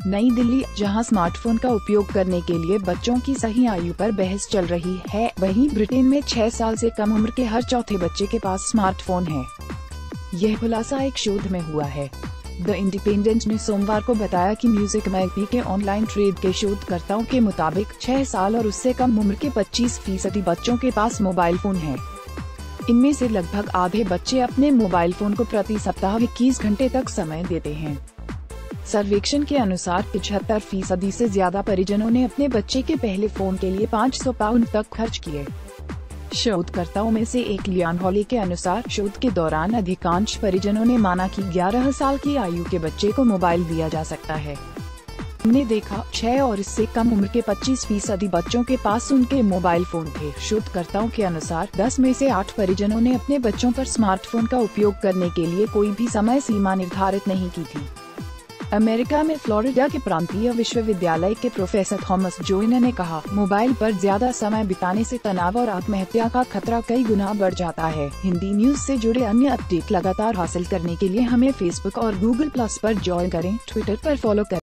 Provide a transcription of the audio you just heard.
नई दिल्ली, जहां स्मार्टफोन का उपयोग करने के लिए बच्चों की सही आयु पर बहस चल रही है, वहीं ब्रिटेन में 6 साल से कम उम्र के हर चौथे बच्चे के पास स्मार्टफोन है। यह खुलासा एक शोध में हुआ है। द इंडिपेंडेंट ने सोमवार को बताया कि म्यूजिक मैगजीन के ऑनलाइन ट्रेड के शोधकर्ताओं के मुताबिक 6 साल और उससे कम उम्र के 25% बच्चों के पास मोबाइल फोन है। इनमें से लगभग आधे बच्चे अपने मोबाइल फोन को प्रति सप्ताह 21 घंटे तक समय देते हैं। सर्वेक्षण के अनुसार 75% से ज्यादा परिजनों ने अपने बच्चे के पहले फोन के लिए £500 तक खर्च किए। शोधकर्ताओं में से एक लियान हॉली के अनुसार शोध के दौरान अधिकांश परिजनों ने माना कि 11 साल की आयु के बच्चे को मोबाइल दिया जा सकता है। हमने देखा 6 और इससे कम उम्र के 25% बच्चों के पास उनके मोबाइल फोन थे। शोधकर्ताओं के अनुसार 10 में से 8 परिजनों ने अपने बच्चों पर स्मार्टफोन का उपयोग करने के लिए कोई भी समय सीमा निर्धारित नहीं की थी। अमेरिका में फ्लोरिडा के प्रांतीय विश्वविद्यालय के प्रोफेसर थॉमस जोइनर ने कहा, मोबाइल पर ज्यादा समय बिताने से तनाव और आत्महत्या का खतरा कई गुना बढ़ जाता है। हिंदी न्यूज से जुड़े अन्य अपडेट लगातार हासिल करने के लिए हमें फेसबुक और गूगल+ पर ज्वाइन करें, ट्विटर पर फॉलो करें।